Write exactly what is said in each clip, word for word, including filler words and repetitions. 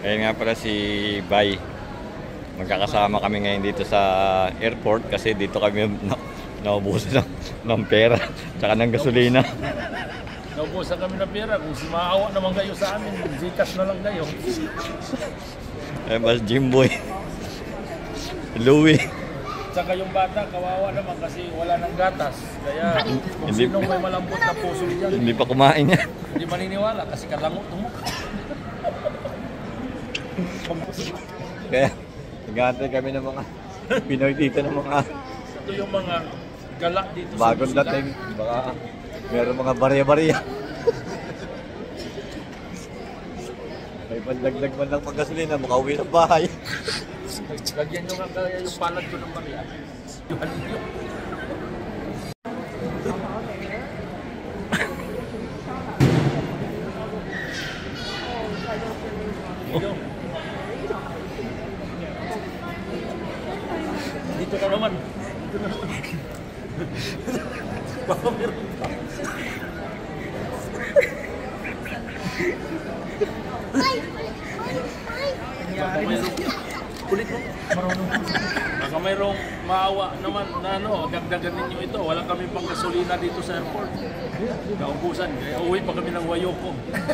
Ayun nga pala si Bay. Magkakasama kami ngayon dito sa airport kasi dito kami na naubusan ng, ng pera tsaka ng gasolina. Naubusan kami ng pera. Kung si maawa naman kayo sa amin, Gcash na lang kayo. Eh, mas Jimboy. Louie. Tsaka yung bata, kawawa naman kasi wala ng gatas. Kaya kung Hindi- sinong may malambot na puso dyan, Hindi pa kumain niya. hindi maniniwala kasi kalangot mo. Kaya nag-aantay kami ng mga Pinoy dito ng mga Ito yung mga gala dito bagong sa musika. dating. Baka meron mga barya-barya. May pandagdag man lang paggasolina, makauwi ng bahay. Lagyan nyo nga kaya yung palad ko ng bariya. Yung halilyo. Oh. Dito ka naman. Dito na naman. Baka meron pa. Baka mayroong kulit mo. Marunong. Baka mayroong maawa naman na ano, dagdagan ninyo ito. Wala kami pang gasolina dito sa airport. Naubusan. Kaya uwi pa kami ng Wayoko.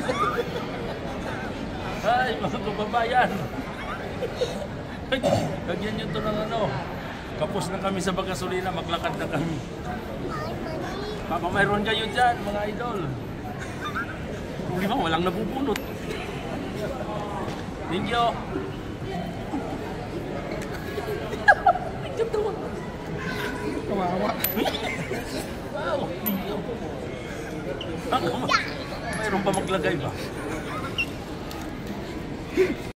Ay, mga kababayan. Ay, lagyan nyo ito ng ano. Kapos na kami sa gasolina, maglakad na kami. Baka mayroon kayo dyan, mga idol. Di ba, walang nabubunot. Thank you. Kawawa. Wow, thank you. Mayroon pa maglagay ba?